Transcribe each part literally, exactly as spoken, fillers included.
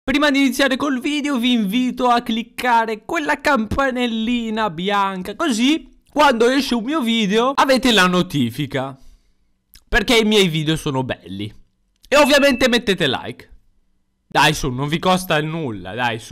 Prima di iniziare col video vi invito a cliccare quella campanellina bianca, così quando esce un mio video avete la notifica, perché i miei video sono belli. E ovviamente mettete like. Dai su, non vi costa nulla, dai su.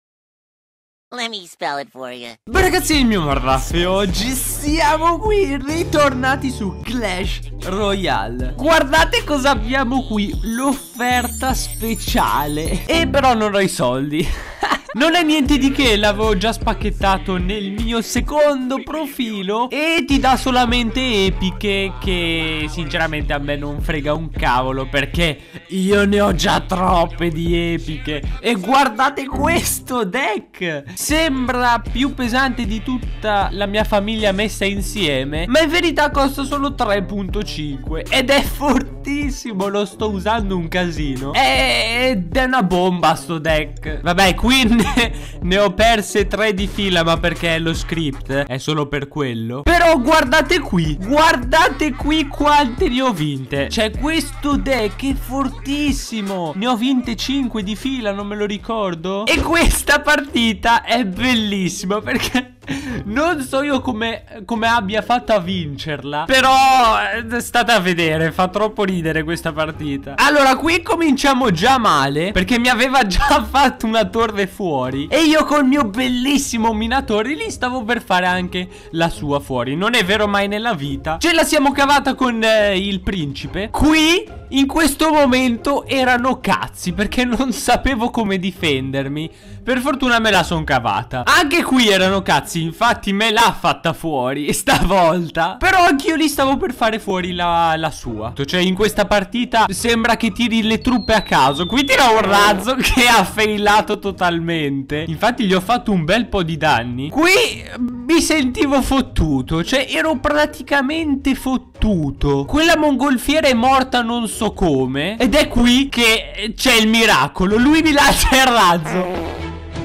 Let me spell it for you. Beh ragazzi, il mio Marraffe, oggi siamo qui ritornati su Clash Royale. Guardate cosa abbiamo qui, l'offerta speciale. E però non ho i soldi. Non è niente di che, l'avevo già spacchettato nel mio secondo profilo e ti dà solamente epiche, che sinceramente a me non frega un cavolo, perché io ne ho già troppe di epiche. E guardate questo deck, sembra più pesante di tutta la mia famiglia messa insieme, ma in verità costa solo tre virgola cinque ed è fortissimo, lo sto usando un casino ed è una bomba sto deck. Vabbè, qui ne ho perse tre di fila, ma perché lo script è solo per quello. Però guardate qui, guardate qui quante ne ho vinte. Cioè questo deck è fortissimo, ne ho vinte cinque di fila, non me lo ricordo. E questa partita è bellissima perché non so io come, come abbia fatto a vincerla, però eh, state a vedere, fa troppo ridere questa partita. Allora qui cominciamo già male, perché mi aveva già fatto una torre fuori e io col mio bellissimo minatore lì stavo per fare anche la sua fuori. Non è vero mai nella vita. Ce la siamo cavata con eh, il principe. Qui in questo momento erano cazzi, perché non sapevo come difendermi. Per fortuna me la son cavata. Anche qui erano cazzi, infatti me l'ha fatta fuori stavolta. Però anch'io lì stavo per fare fuori la, la sua. Cioè in questa partita sembra che tiri le truppe a caso. Qui tira un razzo che ha failato totalmente. Infatti gli ho fatto un bel po' di danni. Qui mi sentivo fottuto, cioè ero praticamente fottuto. Quella mongolfiera è morta non so come, ed è qui che c'è il miracolo. Lui mi lancia il razzo.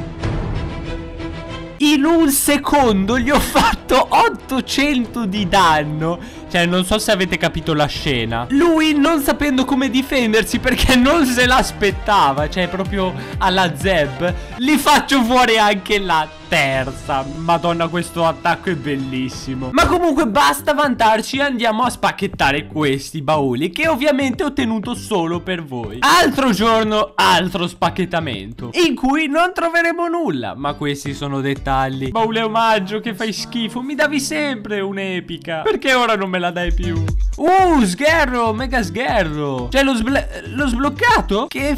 In un secondo gli ho fatto ottocento di danno. Cioè non so se avete capito la scena. Lui non sapendo come difendersi, perché non se l'aspettava, cioè proprio alla Zeb, li faccio fuori anche la terza. Madonna, questo attacco è bellissimo. Ma comunque basta vantarci, andiamo a spacchettare questi bauli, che ovviamente ho tenuto solo per voi. Altro giorno, altro spacchettamento, in cui non troveremo nulla, ma questi sono dettagli. Baule omaggio, che fai schifo, mi davi sempre un'epica, perché ora non me la dai più? Uh, sgherro, mega sgherro. Cioè l'ho l'ho sbloccato? Che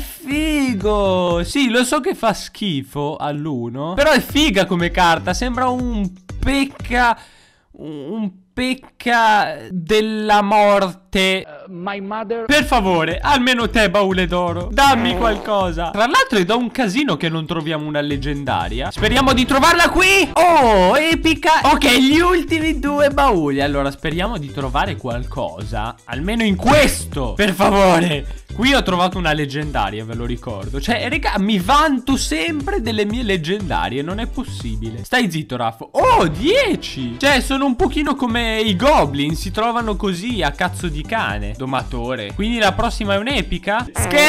figo. Sì, lo so che fa schifo all'uno, però è figa come carta. Sembra un pecca, un pecca della morte. uh, My mother. Per favore, almeno te baule d'oro, dammi qualcosa. Tra l'altro è da un casino che non troviamo una leggendaria. Speriamo di trovarla qui. Oh, epica. Ok, gli ultimi due bauli. Allora speriamo di trovare qualcosa, almeno in questo, per favore. Qui ho trovato una leggendaria, ve lo ricordo. Cioè, raga, mi vanto sempre delle mie leggendarie, non è possibile. Stai zitto, Raffo. Oh, dieci. Cioè, sono un pochino come i goblin, si trovano così a cazzo di cane. Domatore. Quindi la prossima è un'epica?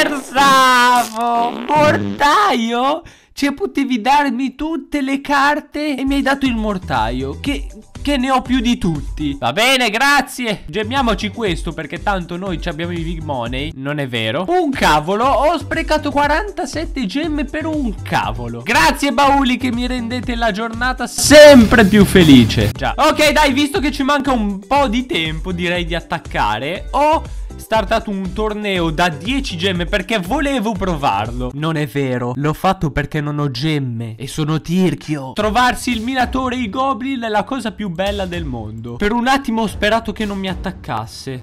Scherzavo. Mortaio? Cioè, potevi darmi tutte le carte e mi hai dato il mortaio, che... che ne ho più di tutti. Va bene, grazie. Gemmiamoci questo, perché tanto noi abbiamo i big money. Non è vero? Un cavolo. Ho sprecato quarantasette gemme per un cavolo. Grazie bauli, che mi rendete la giornata sempre più felice. Già. Ok, dai, visto che ci manca un po' di tempo, direi di attaccare. Ho startato un torneo da dieci gemme perché volevo provarlo. Non è vero, l'ho fatto perché non ho gemme e sono tirchio. Trovarsi il minatore e i goblin è la cosa più bella del mondo. Per un attimo ho sperato che non mi attaccasse.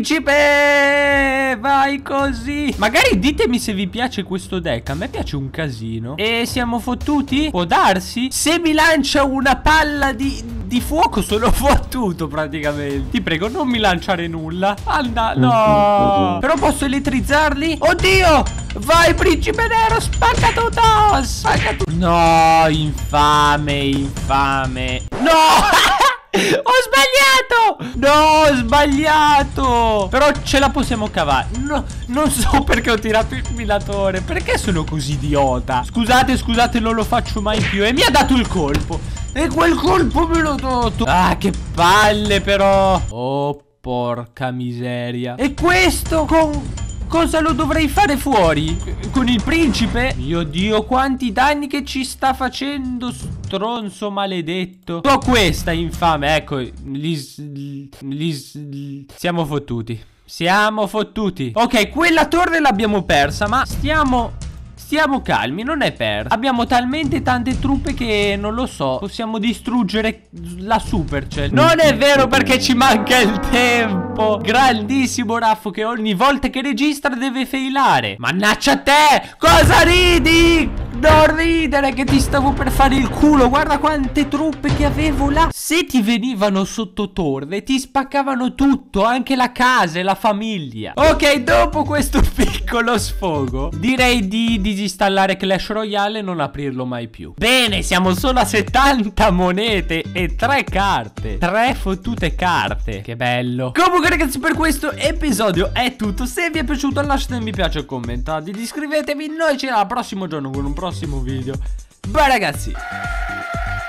Principe, vai così. Magari ditemi se vi piace questo deck. A me piace un casino. E siamo fottuti? Può darsi? Se mi lancia una palla di, di fuoco sono fottuto praticamente. Ti prego, non mi lanciare nulla. Anda, no. Però posso elettrizzarli? Oddio! Vai principe nero, spacca tutto! Spacca tutto! No, infame, infame. No! Ho sbagliato! No, ho sbagliato! Però ce la possiamo cavare. No, non so perché ho tirato il minatore. Perché sono così idiota? Scusate, scusate, non lo faccio mai più. E mi ha dato il colpo. E quel colpo me l'ho dato. Ah, che palle però. Oh, porca miseria. E questo con... cosa lo dovrei fare fuori? Con il principe? Mio Dio, quanti danni che ci sta facendo, stronzo maledetto. Tu questa infame, ecco. Li, li, siamo fottuti. Siamo fottuti. Ok, quella torre l'abbiamo persa, ma stiamo... stiamo calmi, non è persa. Abbiamo talmente tante truppe che non lo so, possiamo distruggere la Supercell. Non è vero, perché ci manca il tempo. Grandissimo Raffo, che ogni volta che registra deve failare. Mannaggia te, cosa ridi? Non ridere, che ti stavo per fare il culo. Guarda quante truppe che avevo là. Se ti venivano sotto torre ti spaccavano tutto, anche la casa e la famiglia. Ok, dopo questo piccolo sfogo direi di disinstallare Clash Royale e non aprirlo mai più. Bene, siamo solo a settanta monete e tre carte. Tre fottute carte. Che bello. Comunque ragazzi, per questo episodio è tutto. Se vi è piaciuto lasciate un mi piace, commentate, iscrivetevi. Noi ci vediamo al prossimo giorno con un prossimo video. Bye ragazzi.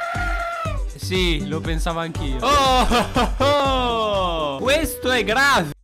Sì, lo pensavo anch'io. Oh, oh, oh. Questo è grave.